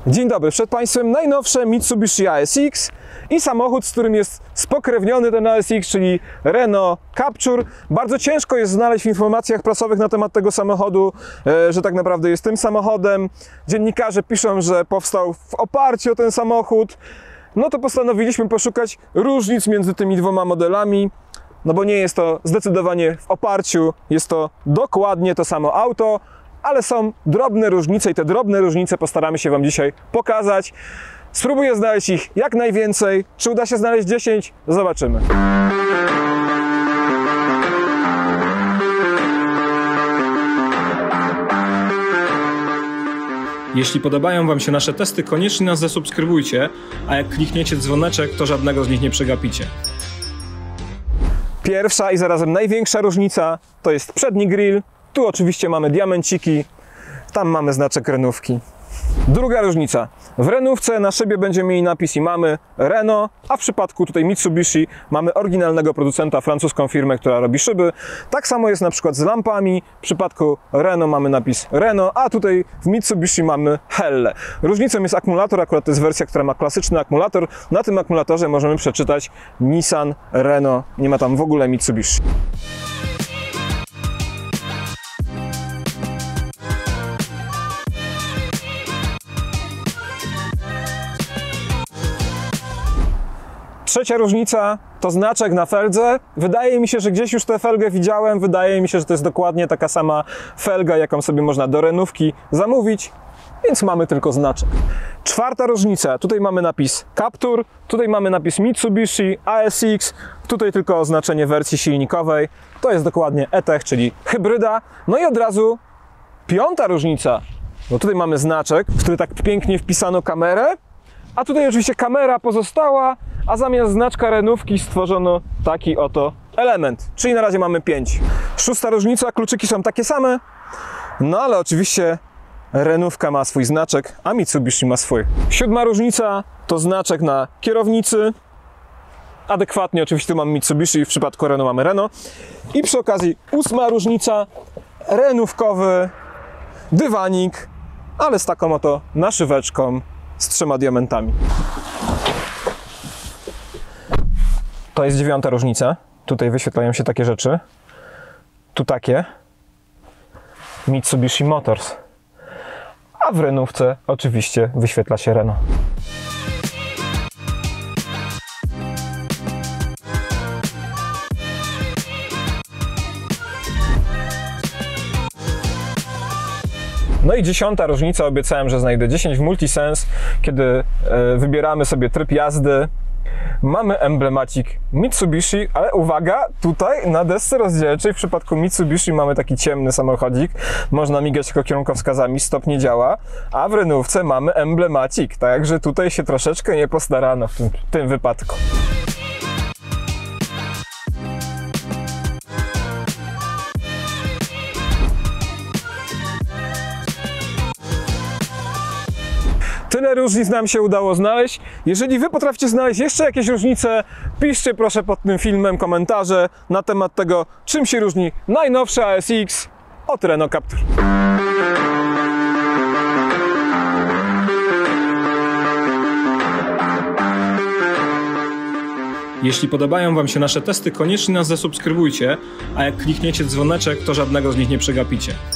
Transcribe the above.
Dzień dobry, przed Państwem najnowsze Mitsubishi ASX i samochód, z którym jest spokrewniony ten ASX, czyli Renault Captur. Bardzo ciężko jest znaleźć w informacjach prasowych na temat tego samochodu, że tak naprawdę jest tym samochodem. Dziennikarze piszą, że powstał w oparciu o ten samochód. No to postanowiliśmy poszukać różnic między tymi dwoma modelami. No bo nie jest to zdecydowanie w oparciu, jest to dokładnie to samo auto, ale są drobne różnice i te drobne różnice postaramy się Wam dzisiaj pokazać. Spróbuję znaleźć ich jak najwięcej. Czy uda się znaleźć 10? Zobaczymy. Jeśli podobają Wam się nasze testy, koniecznie nas zasubskrybujcie, a jak klikniecie dzwoneczek, to żadnego z nich nie przegapicie. Pierwsza i zarazem największa różnica to jest przedni grill. Tu oczywiście mamy diamenciki, tam mamy znaczek Renówki. Druga różnica. W Renówce na szybie będziemy mieli napis i mamy Renault, a w przypadku tutaj Mitsubishi mamy oryginalnego producenta, francuską firmę, która robi szyby. Tak samo jest na przykład z lampami. W przypadku Renault mamy napis Renault, a tutaj w Mitsubishi mamy Helle. Różnicą jest akumulator, akurat to jest wersja, która ma klasyczny akumulator. Na tym akumulatorze możemy przeczytać Nissan, Renault, nie ma tam w ogóle Mitsubishi. Trzecia różnica to znaczek na feldze. Wydaje mi się, że gdzieś już tę felgę widziałem. Wydaje mi się, że to jest dokładnie taka sama felga, jaką sobie można do Renówki zamówić, więc mamy tylko znaczek. Czwarta różnica. Tutaj mamy napis Captur, tutaj mamy napis Mitsubishi ASX, tutaj tylko oznaczenie wersji silnikowej. To jest dokładnie E-Tech, czyli hybryda. No i od razu piąta różnica. Bo tutaj mamy znaczek, w który tak pięknie wpisano kamerę, a tutaj oczywiście kamera pozostała, a zamiast znaczka Renówki stworzono taki oto element. Czyli na razie mamy 5. Szósta różnica, kluczyki są takie same, no ale oczywiście Renówka ma swój znaczek, a Mitsubishi ma swój. Siódma różnica to znaczek na kierownicy. Adekwatnie oczywiście tu mamy Mitsubishi, w przypadku Renault mamy Renault. I przy okazji ósma różnica, renówkowy dywanik, ale z taką oto naszyweczką z 3 diamentami. To jest dziewiąta różnica. Tutaj wyświetlają się takie rzeczy. Tu takie. Mitsubishi Motors. A w Renówce oczywiście wyświetla się Renault. No i dziesiąta różnica, obiecałem, że znajdę 10 w Multisense, kiedy wybieramy sobie tryb jazdy. Mamy emblemacik Mitsubishi, ale uwaga, tutaj na desce rozdzielczej w przypadku Mitsubishi mamy taki ciemny samochodzik. Można migać tylko kierunkowskazami, stop nie działa, a w Renówce mamy emblemacik, także tutaj się troszeczkę nie postarano w tym wypadku. Tyle różnic nam się udało znaleźć. Jeżeli Wy potraficie znaleźć jeszcze jakieś różnice, piszcie proszę pod tym filmem komentarze na temat tego, czym się różni najnowszy ASX od Renault Captur. Jeśli podobają Wam się nasze testy, koniecznie nas zasubskrybujcie, a jak klikniecie dzwoneczek, to żadnego z nich nie przegapicie.